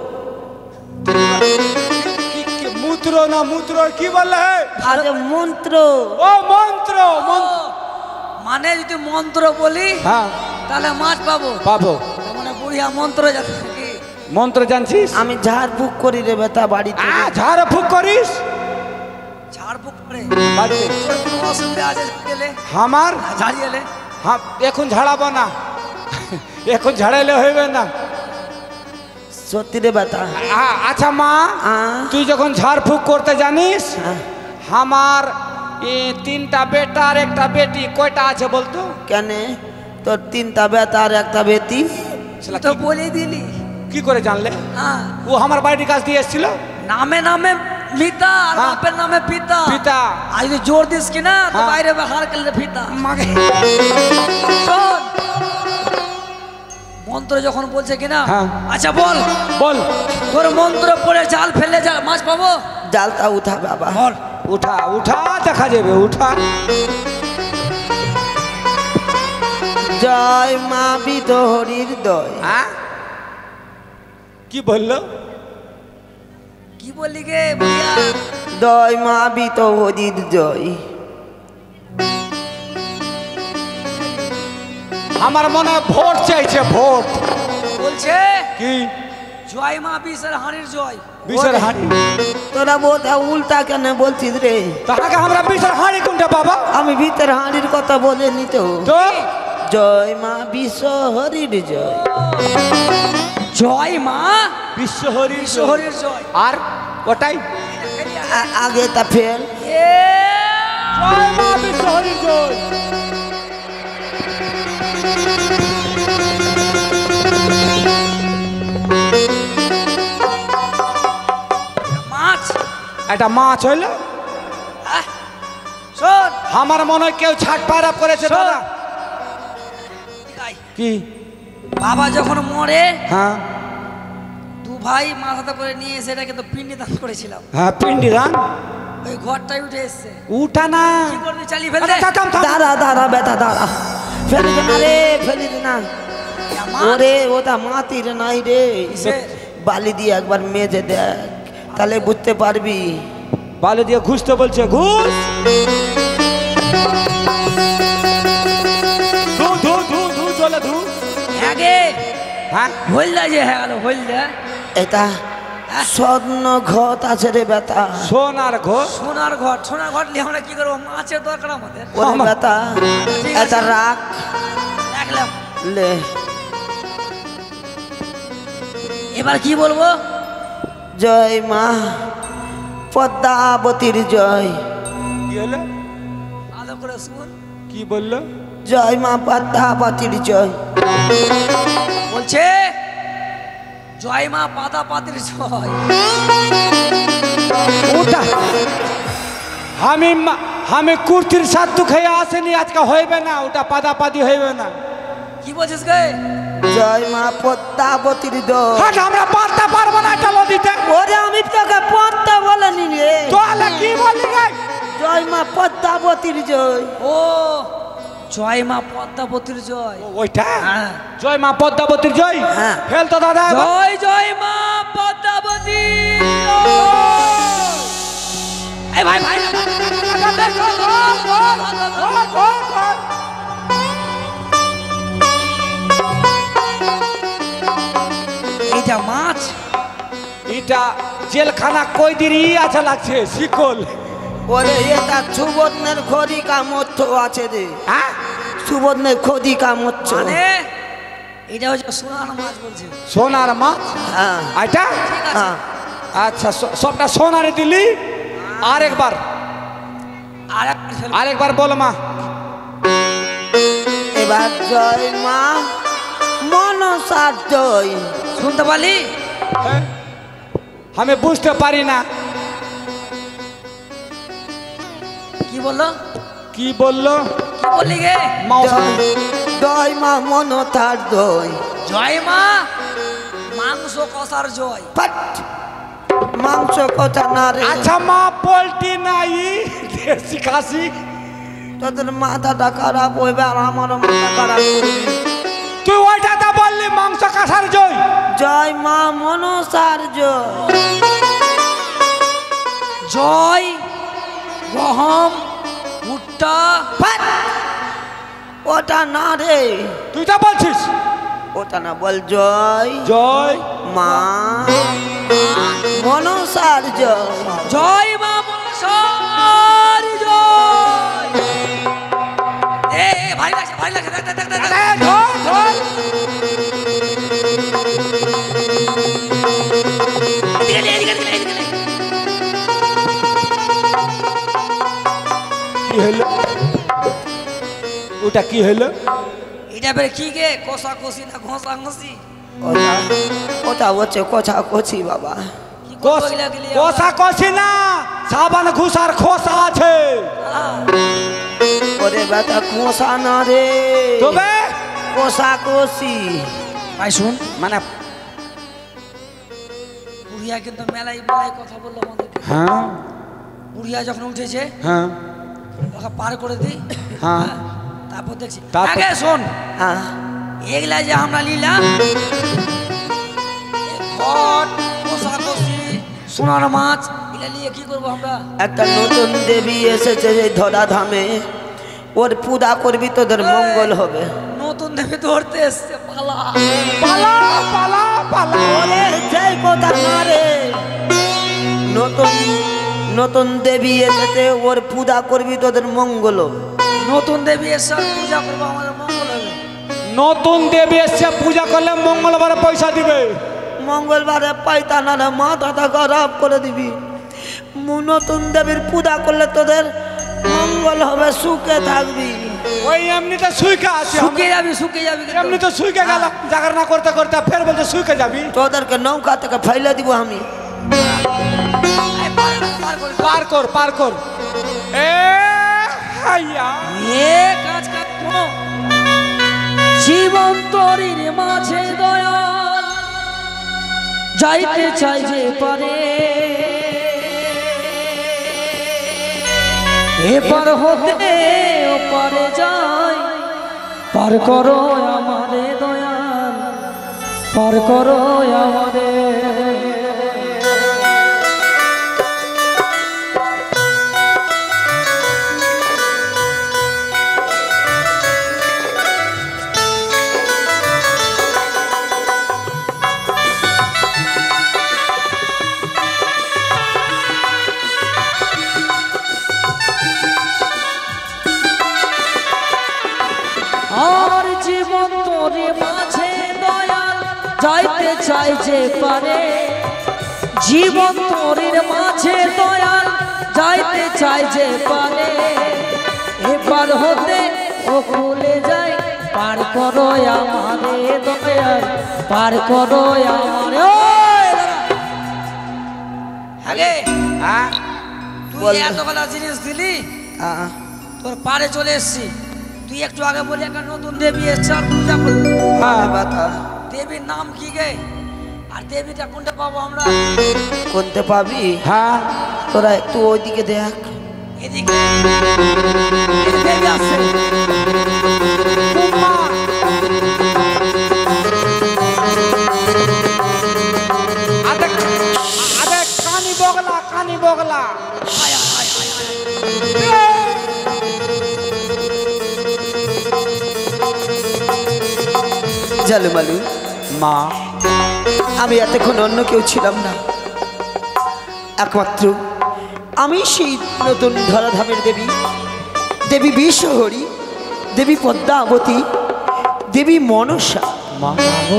মূত্র না মূত্র কি বললে? আরে মন্ত্র। ও মন্ত্র ও, মানে যদি মন্ত্র বলি হ্যাঁ তাহলে মাছ পাবো। পাবো। তার মানে বুড়িয়া মন্ত্র জানে নাকি? মন্ত্র জানছিস? আমি ঝাড়ফুঁক করি রে বেটা বাড়িতে। ঝাড় ফুক করিস ঝাড়ফুঁক করে বাড়িতে? তোর কোনো অসুবিধা আছে গেলে আমার ঝাড়িয়ে এলে? হ্যাঁ এখন ঝাড়াবো না, এখন ঝাড়াইলে হইবে না। সত্যি রে বেটা। আচ্ছা মা, তুই যখন ঝাড় ফুক করতে জানিস, আমার 3টা বেটা আর একটা বেটি, কয়টা আছে বলতো? কেন তোর 3টা বেটা আর একটা বেটি? শালা তো কি- বলে দিলি। কি করে জানলে? হ্যাঁ ও আমার বাড়ির কাছ দিয়ে এসেছিল। নামে নামে পিতা আর হ্যাঁ। বাপের নামে পিতা। পিতা। আর যদি জোর দিস কিনা তো হ্যাঁ। বাইরে হার করলে পিতা। মাকে শোন মন্ত্র যখন বলছে কিনা, হ্যাঁ। আচ্ছা বল বল। তোর মন্ত্র পড়ে জাল ফেলে যা মাছ পাবো। জালটা উঠা বাবা। বল উঠা উঠা দেখা যাবে, উঠা। জয় মা বিদহরির দয়। কি বললো? কি বললি গে বুড়িয়া? দয় মা বিদহরির জয়। আমার মনে হয় ভোট চাইছে, ভোট। বলছে কি? জয় মা বিষের হাড়ির জয়। বিষের হাঁড়ি? তোরা বোধ উল্টা কেন বলছিস রে? তাহাকে আমরা বিষের হাঁড়ি কোনটা বাবা? আমি ভিতর হাঁড়ির কথা বলে নিত। তো জয় মা বিশ্বহরির জয়। জয় মা বিশ্বহরি শহরের জয়। আর ওটাই আগে তা ফেল। এ জয় মা বিশ্বহরি জয়। মাছ। একটা মাছ হইলো। আহ, শোন আমার মনে হয় কেউ ছাট পায়রা করেছে শোন। দাদা। গাই। কি? বাবা যখন মরে হ্যাঁ 2 ভাই মাথাতে করে নিয়ে এসে এটাকে তো পিণ্ডি দান করেছিলাম। হ্যাঁ পিন্ডি দান। ওই ঘরটাই উঠে এসছে। উঠা না। কি করবি চালিয়ে ফেলতে? আরে থাম, থাম। দাঁড়া দাঁড়া বেটা দাঁড়া। ফেলি দে না রে, ফেলি দে না। ওরে ওটা মাটির নাই রে। কিসের? বালি দিয়ে একবার মেজে দেখ, তাহলে বুঝতে পারবি। বালু দিয়ে ঘুষতে বলছে, ঘুষ। ধু ধু ধু ধু চলে ধু। হ্যাঁ গে হ্যাঁ হলদা যে হয়ে গেল হলদা। এটা স্বর্ণ ঘট আছে রে বেটা। সোনার ঘোষ। সোনার ঘর, সোনার ঘর নিয়ে আমরা কি করবো? মাছের দরকার আমাদের। ওরে বেটা ঠিক আছে। এটা রাখ রাখলাম। লে। এবার কি বলবো? জয় মা পদ্মাবতীর জয়। কি হলো? ভালো করে শুন। কি বললো? জয় মা পদ্মাবতীর জয়। বলছে জয় মা পাতা পাতির জয়। ওটা আমি কুর্তির সাথে খেয়ে আসেনি, আজকে হইবে না, ওটা পাদাপাদি হইবে না। কি বলছিস গে? জয় মা পদ্মাবতীর জয়। হাট, আমরা পারতে পারবো না এটা নদীতে। ওরে আমি তোকে পদ্মা বলিনি রে। তাহলে কি বলি গে? জয় মা পদ্মাবতীর জয়। ও জয় মা পদ্মাবতীর জয়। ওইটা হ্যাঁ। জয় মা পদ্মাবতীর জয়। হ্যাঁ। ফেল তো দাদা একবার। জয় জয় মা পদ্মাবতী। এই ভাই ভাই এইটা মাছ, এটা জেলখানা কই দিনই আচ্ছা লাগছে শিকল। ওরে এটা সুবর্ণের খড়িকা মধ্য আছে রে, হ্যাঁ সুবর্ণের খড়িকা মধ্য। মানে এটা হচ্ছে সোনার মাছ বলছে। সোনার মাছ হ্যাঁ এটা? ঠিক আছে। হ্যাঁ আচ্ছা সবটা সোনারে দিলি। আরেকবার আর একবার ফেলো। আরেকবার বল মা। এবার জয় মা মনসার জয়। শুনতে পারলি? হ্যাঁ? আমি বুঝতে পারি না কি বললো? কি বললো। কি বললি গে? মাউসা জয় মা মনসার জয়। জয় মা মাংস কষার জয়। ফাট মাংস কথা না রে, আচ্ছা মা পোল্ট্রি নাই দেশি খাসি। তোদের মাথাটা খারাপ হইবে আর আমারও মাথা খারাপ করবি। তুই ওইটাতে বললি মাংস কাঁসার জয়। জয় মা মনসার জয়। জয় গহম ভুট্টা। ফাট ওটা না রে, তুই তো বলছিস ওটা না বল জয় জয় মা মনসার জয়। জয় মা মনসার জয়। এ ভারী লাগছে ভারী লাগছে। দেখ দেখ দেখ দেখ, দেখ। এ, ধর, ধর। এদিকে নে, এদিকে নে, এদিকে নে। কি হলো ওটা কি হলো। এটা বের কি গে? কষা কষি না ঘষা ঘষি? ওটা ওটা হচ্ছে কোচা কোচি বাবা। কি করবো এগুলা গেলে কষা কষি না সাবান ঘুষার খোসা আছে। ওরে বেটা কোষা না রে, তবে কোষা কোষি। ভাই শুন, মানে বুড়িয়া কিন্তু মেলাই মেলাই কথা বললো আমাদেরকে। হ্যাঁ বুড়িয়া যখন উঠেছে হ্যাঁ ওকে পার করে দিই। হ্যাঁ তারপর দেখছি। তারপর- আগে শোন, হ্যাঁ এগুলা যে আমরা নিলাম ঘট কষা কষি সোনার মাছ, এগুলা নিয়ে কি করবো আমরা? একটা নতুন দেবী এসেছে এই ধরা ধামে, ওর পূজা করবি তোদের মঙ্গল হবে। নতুন দেবে ধরতে এসছে পালা। পালা পালা পালা। ওরে যাই কথা না রে, নতুন নতুন দেবী এসেছে ওর পূজা করবি তোদের মঙ্গল হবে। নতুন দেবী এসে পূজা করবো আমাদের মঙ্গল হবে। নতুন দেবী এসে পূজা করলে মঙ্গলবারে পয়সা দিবে। মঙ্গলবারে পাইতা না রে, মাথাটা খারাপ করে দিবি। নতুন দেবীর পূজা করলে তোদের মঙ্গল হবে, সুখে থাকবি। ওই এমনিতে সুইকা আছে শুকিয়ে যাবি শুকিয়ে যাবি কিন্তু। এমনি তো সুইকে গেলাম জাগার না করতে করতে ফের বলতে সুইকে যাবি। তোদেরকে নৌকা থেকে ফেলে দিব আমি। এই পার কর, পার কর। পার কর পার কর। এ হাইয়া এ কাজ কাজ শোনো। জীবন তরির মাঝে দয়াল যাইতে চাই যে পারে, এপার হতে ওপারে যাই, পার করো আমারে দয়াল, পার করো আমারে। আর জীবন তোরে মাঝে দয়াল যাইতে চাই যে পারে, জীবন তোরের মাঝে দয়াল যাইতে চাই যে পারে, এপার হতে ও খুলে যায়, পার করো আমারে দয়াল, পার করো আমারে। ওই দাঁড়া। আগে হ্যাঁ তুই এতগুলা জিনিস দিলি, হ্যাঁ তোর পারে চলে এসছি। তুই একটু আগে বলি একটা নতুন দেবী এসছে আর পূজা করবো। হ্যাঁ বাতা দেবীর নাম কি গে? আর দেবীটা কোনটা পাবো আমরা? কোনতে পাবি? হ্যাঁ তোরা একটু ওইদিকে দেখ। এদিকে এই দেবী আসছে। জালুমালু মা আমি এতক্ষণ অন্য কেউ ছিলাম না, একমাত্র আমি সেই নতুন ধরাধামের দেবী, দেবী বিশ্বহরি, দেবী পদ্মাবতী, দেবী মনসা। মা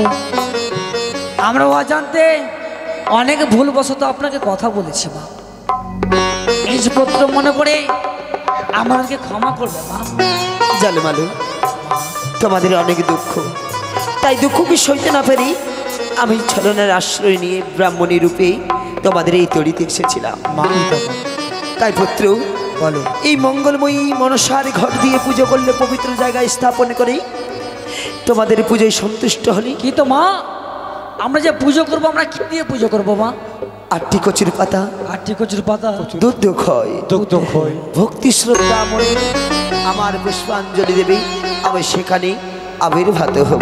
আমরা অজান্তে অনেক ভুলবশত আপনাকে কথা বলেছি মা, নিজপত্র মনে করে আমাদেরকে ক্ষমা করবে মা। জালুমালু তোমাদের অনেক দুঃখ, তাই দুঃখকে সইতে না পারি আমি ছলনার আশ্রয় নিয়ে ব্রাহ্মণী রূপে তোমাদের এই তরিতে এসেছিলাম। মা তাই পুত্র বলো এই মঙ্গলময়ী মনসার ঘর দিয়ে পুজো করলে পবিত্র জায়গায় স্থাপন করে তোমাদের পুজোয় সন্তুষ্ট হলে কি তো মা, আমরা যে পুজো করবো আমরা কি দিয়ে পুজো করবো মা? 8টি কচুর পাতা, 8টি কচুর পাতা, দুধ ক্ষয়, দুগ্ধ খই ভক্তি শ্রদ্ধা মনে আমার পুষ্পাঞ্জলি দেবে, আমি সেখানে আবির্ভাত হব।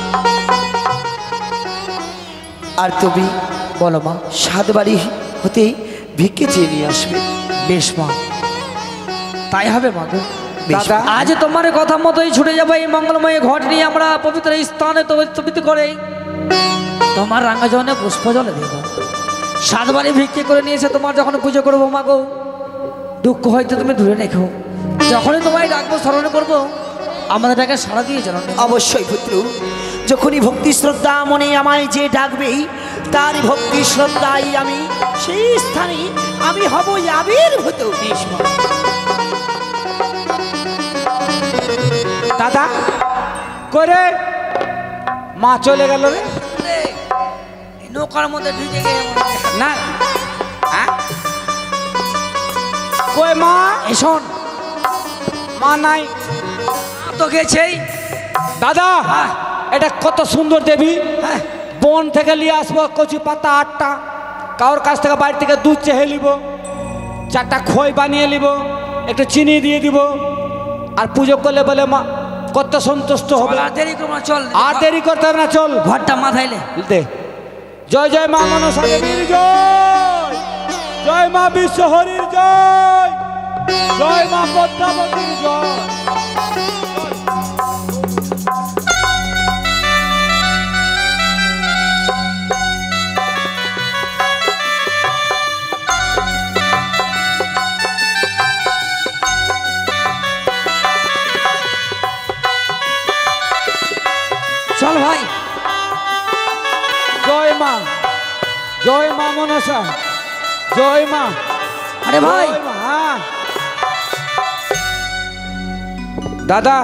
আর তুমি বলো মা। 7 বাড়ি হতে ভিক্ষে চেয়ে নিয়ে আসবে। বেশ মা, তাই হবে মা গো। বেশ। দাদা আজ তোমার কথা মতোই ছুটে যাবো এই মঙ্গলময় ঘট নিয়ে আমরা পবিত্র স্থানে তবিত করে তোমার রাঙা জনে পুষ্প জলে দেব। 7 বাড়ি ভিক্ষে করে নিয়েছে তোমার যখন পুজো করবো মা গো, দুঃখ হয়তো তুমি দূরে রেখো, যখনই তোমায় ডাকবো স্মরণ করবো আমাদের ডাকে সাড়া দিয়ে জানো। অবশ্যই পুত্র, যখনই ভক্তি শ্রদ্ধা মনে আমায় যে ডাকবে তার ভক্তি শ্রদ্ধাই আমি সেই স্থানে আমি হব আবির্ভূত। দাদা করে মা চলে গেল রে এই নৌকার মধ্যে ঢুকে গিয়ে না হ্যাঁ? কই মা এই শোন, মা নাই তো গেছেই দাদা। হ্যাঁ। এটা কত সুন্দর দেবী, হ্যাঁ বন থেকে নিয়ে আসবো কচি পাতা 8টা, কারোর কাছ থেকে বাড়ি থেকে দুধ চেহে নিব, 4টা খই বানিয়ে নিব, একটু চিনি দিয়ে দিব, আর পুজো করলে বলে মা কত সন্তুষ্ট হবে। চল, আর দেরি করবো না, চল আর দেরি করতে হবে না, চল ঘরটা মাথাইলে। দে। জয় জয় মা মনসা দেবীর জয়, জয় মা বিশ্বহরির জয়, জয় মা পদ্মাবতীর জয়। চল ভাই। জয় মা, জয় মা মনসা, জয় মা। আরে ভাই, জয় মা, হ্যাঁ। দাদা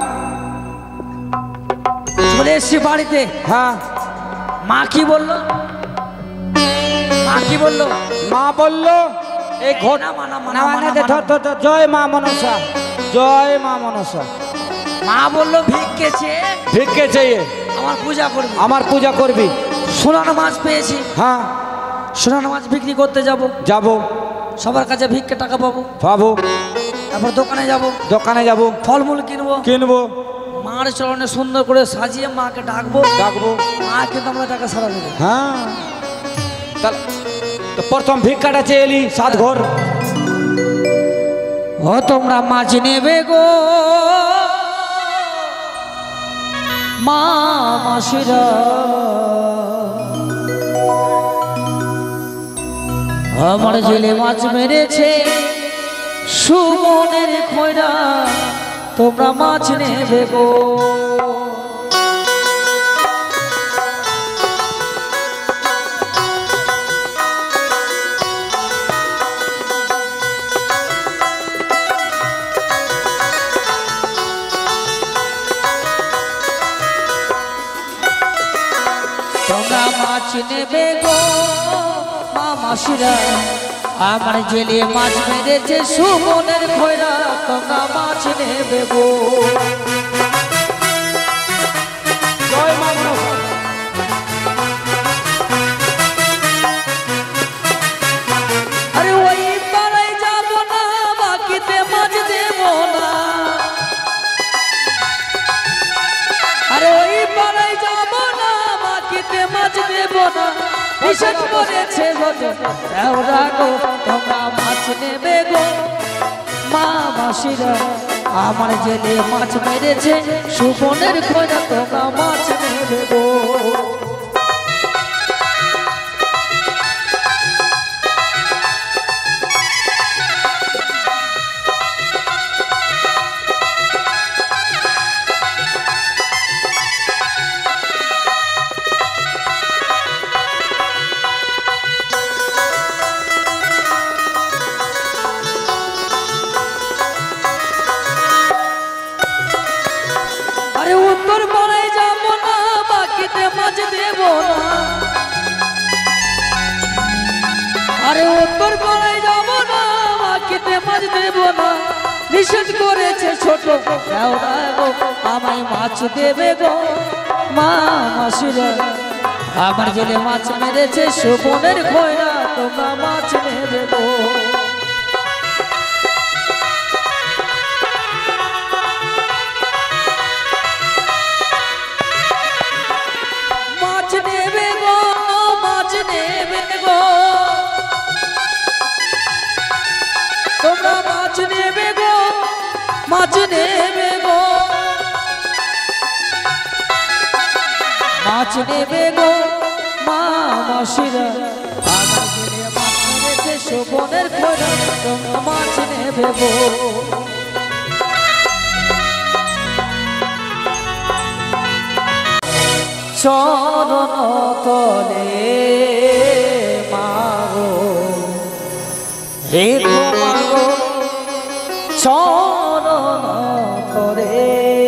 চলে এসছি বাড়িতে। হ্যাঁ মা কি বললো? মা কি বললো? মা বললো এই ঘট না, না, না, না, না, না, না, ধর, ধর, ধর, জয় মা মনসা, জয় মা মনসা। মা বললো ভিক্ষে চেয়ে ভিক্ষে চেয়ে আমার পূজা করবি, আমার পূজা করবি। সোনার মাছ পেয়েছি, হ্যাঁ সোনার মাছ বিক্রি করতে যাব, যাব, সবার কাছে ভিক্ষে টাকা পাবো, পাবো, তারপর দোকানে যাব, দোকানে যাব, ফলমূল কিনবো, কিনবো, মার চরণে সুন্দর করে সাজিয়ে মাকে ডাকবো, ডাকবো। মা কিন্তু আমরা টাকা সারা দেবো। হ্যাঁ তাহলে তো প্রথম ভিক্ষাটা চেয়ে এলি 7 ঘর। ও তোমরা মাছ নেবে গো মা মাসিরা, আমার জেলে মাছ মেরেছে সুমনের খয়রা, তোমরা মাছ নেবে গো। তোমরা মাছ নেবে গো মা মাসিরা, আমার জেলে মাছ মেরেছে সুমনের খয়রা, তোমরা মাছ নেবে গো। জয় মা মনসা। আরে ওই পাড়ায় যাব না, বাকিতে মাছ দেব না। আরে ওই পাড়ায় যাব না, বাকিতে মাছ দেব না। বিশেষ করেছে ওরা গো, তোমরা মাছ নেবে গো মা মাসিরা, আমার জেলে মাছ মেরেছে সুমনের খোঁজা, তোমরা মাছ নেবে উত্তর পাড়ায় যাব না, বাকিতে মাছ দেব না। আরে উত্তর পাড়ায় যাব না, বাকিতে মাছ দেব না। নিষেধ করেছে ছোট কেওড়া গো, আমায় মাছ দেবে গো মা মাসিরা। আমার জেলে মাছ মেরেছে শোভনের খয়রা, তোমরা মাছ নেবে গো। মাছ নেবে গো, মাছ নেবে গো, তোমরা মাছ নেবে গো, মাছ নেবে গো, মাছ নেবে গো মা মাসিরা। আমার ছেলে মাছ মেরেছে শোভনের খোঁজা, তোমরা মাছ নেবে গো। চরণ তলে মাগো রেখো মাগো, চরণ তলে।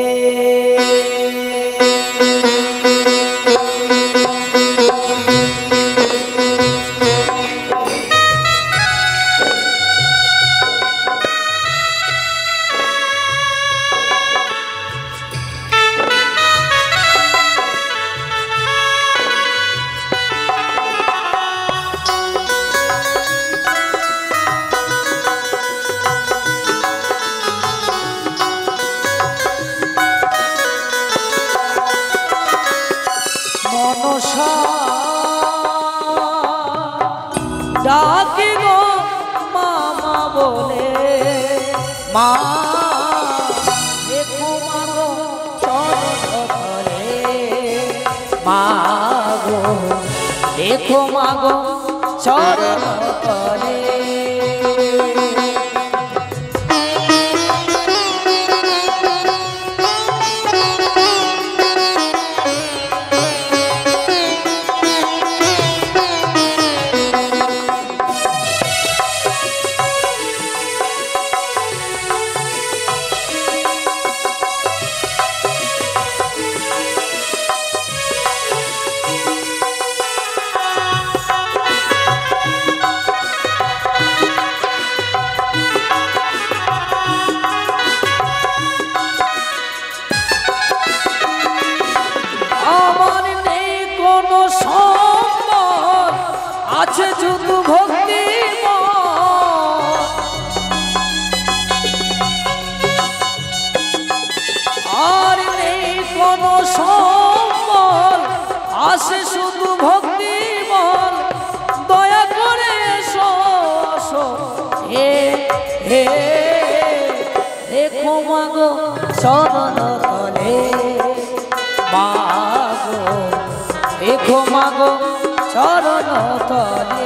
মনসা ডাকি গো মামা বলে, মা দেখো মাগো চরণ তলে, মা গো দেখো মাগো চরণ তলে। আমার নেই কোনো সম্পদ, আছে শুধু ভক্তি। আর নেই কোনো সম্পদ, আছে শুধু ভক্তি মন। দয়া করে এসো এসো হে হে, দেখো মাগো চরণ তলে, মাগো দেখো মাগো চরণ তলে।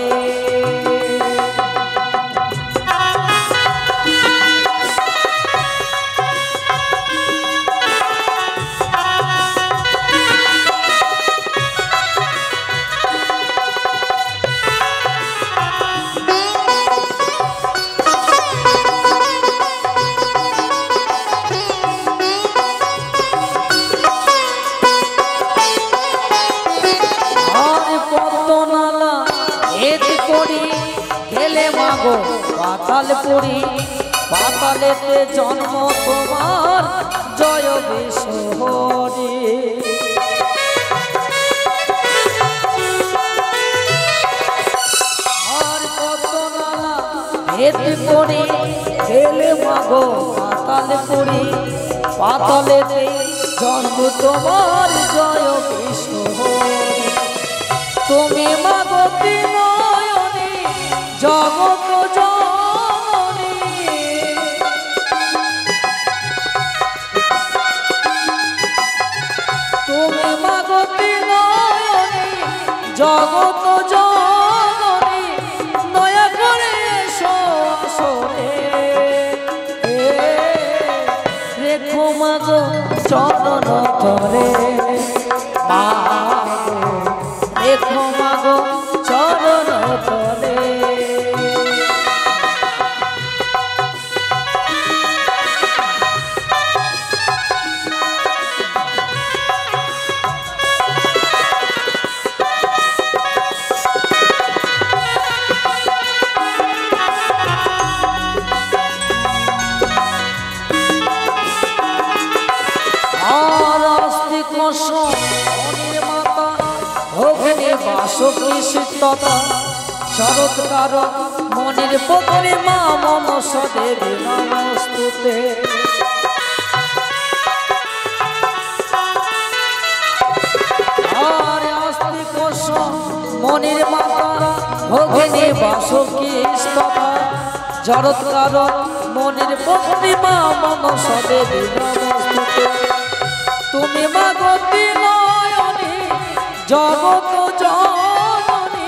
গেলে মাগো পাতালপুরি, পাতালেতে জন্ম তোমার জয় বিশ্বহরি। আর কত নানা ভেদ করি, গেলে মাগো পাতালপুরি, পাতালেতে জন্ম তোমার জয় বিশ্বহরি। তুমি মাগো ত্রিনয়নী জগত জননী, তুমি মাগো ত্রিনয়নী জগত জননী। দয়া করে এসো আসরে, রেখো মাগো চরণ তলে, মাগো রেখো মাগো চরণ তলে। কসম মনির মাতা ভোগিনী বাসকি শীততা শরৎকার মনির পত্নী মা মনসা দেবী নমস্তুতে। আরে আস্তি কসম মনির মাতা ভোগিনী বাসকি স্ততা শরৎকার মনির পত্নী মা মনসা দেবী নমস্তুতে। তুমি মা গতি নয়নী জগত জননী,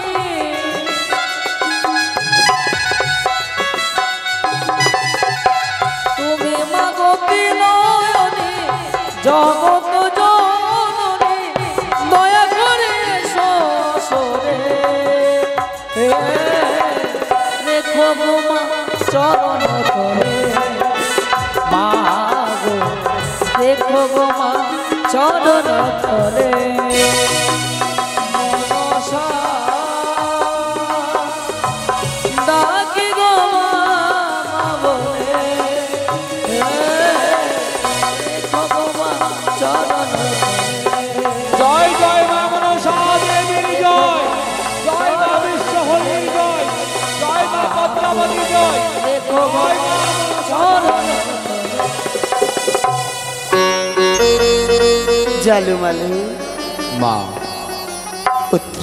তুমি মা গতি নয়নী জগত জননী, দয়া করে সরে রেখো গো মা চরণ করে, মা গো দেখো গো মা চরণ করে। মনসা ডাকি গো মা বলে, দেখো গো মা চরণ করে। জয় জয় মা মনসা দেবীর জয়, জয় মা বিশ্বহরির জয়, জয় মা পদ্মাবতী জয়, দেখো গো জয় মা চরণ জালুমালু মা। পুত্র,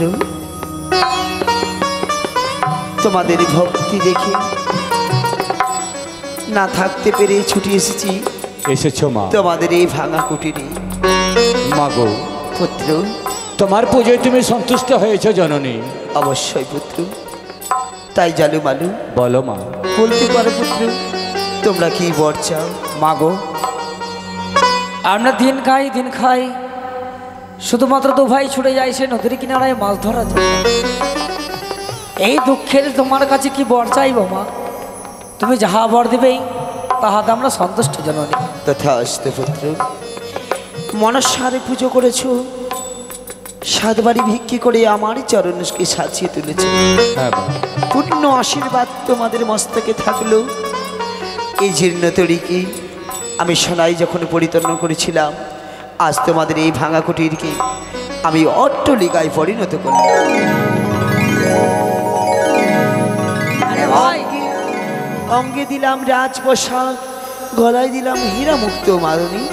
তোমাদের ভক্তি দেখে না থাকতে পেরে ছুটি এসেছি এসেছো মা। তোমাদের এই ভাঙা কুটিরে। মা গো, পুত্র, তোমার পুজোয় তুমি সন্তুষ্ট হয়েছো জননী। অবশ্যই পুত্র। তাই জালুমালু বলো মা। বলতে পারো পুত্র, তোমরা কি বর চাও? মা গো, আমরা দিন খাই শুধুমাত্র দু ভাই ছুটে যায় সে নদীর কিনারায় মাছ ধরার জন্য। এই দুঃখের তোমার কাছে কি বর চাইব মা? তুমি যাহা বর দিবেই তাহাতে আমরা সন্তুষ্ট জননী। তথাস্তু পুত্র। মনসারে পুজো করেছো, সাতবাড়ি ভিক্ষি করে আমার চরণকে সাজিয়ে তুলেছে। হ্যাঁ মা। পূর্ণ আশীর্বাদ তোমাদের মস্তকে থাকলো। এই জীর্ণতরীকে আমি সোনায় যখন পরিত্রাণ করেছিলাম, আজ তোমাদের এই ভাঙা কুটিরকে আমি অট্টালিকায় পরিণত করলাম। আরে ভাই, অঙ্গে দিলাম রাজ পোশাক, গলায় দিলাম হীরা মুক্ত মারণী।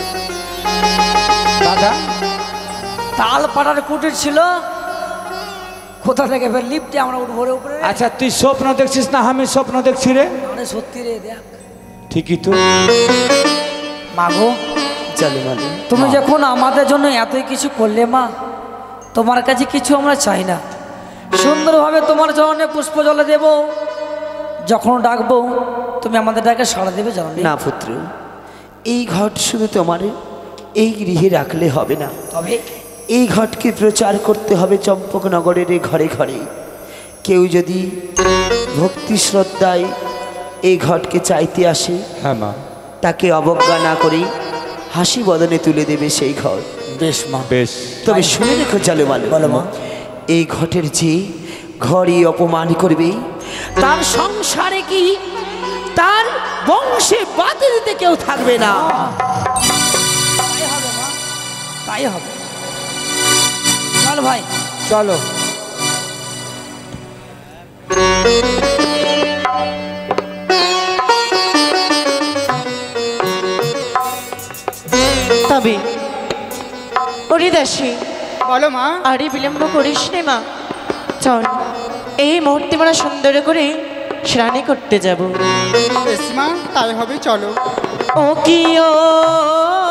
দাদা, তাল পাড়ার কুটির ছিল, কোথা থেকে ফের লিফটে আমরা উঠবো রে উপরে। আচ্ছা তুই স্বপ্ন দেখছিস না আমি স্বপ্ন দেখছি রে? মানে সত্যি রে, দেখ ঠিকই তো। মাগো, চলো মানে তুমি যখন আমাদের জন্য এতই কিছু করলে মা, তোমার কাছে কিছু আমরা চাই না। সুন্দরভাবে তোমার চরণে পুষ্প জলে দেব, যখন ডাকবো তুমি আমাদের ডাকে সাড়া দেবে জানো না পুত্র, এই ঘট শুধু তোমার এই গৃহে রাখলে হবে না। তবে এই ঘটকে প্রচার করতে হবে চম্পকনগরের ঘরে ঘরে। কেউ যদি ভক্তি শ্রদ্ধায় এই ঘটকে চাইতে আসে, হ্যাঁ মা। তাকে অবজ্ঞা না করে হাসি বদনে তুলে দেবে সেই ঘর। বেশ মা, বেশ। তবে শুনে রেখো জালুমালু, বলো মা। এই ঘটের যে ঘরই অপমান করবে, তার সংসারে কি তার বংশে বাদে দিতে কেউ থাকবে না। তাই হবে মা, তাই হবে। চল ভাই, চলো। তবে হরিদাসী, বলো মা। আরে বিলম্ব করিস নে মা, চল এই মুহূর্তে আমরা সুন্দর করে স্নানে করতে যাব। বেশ মা, তাই হবে, চলো। ও কি ও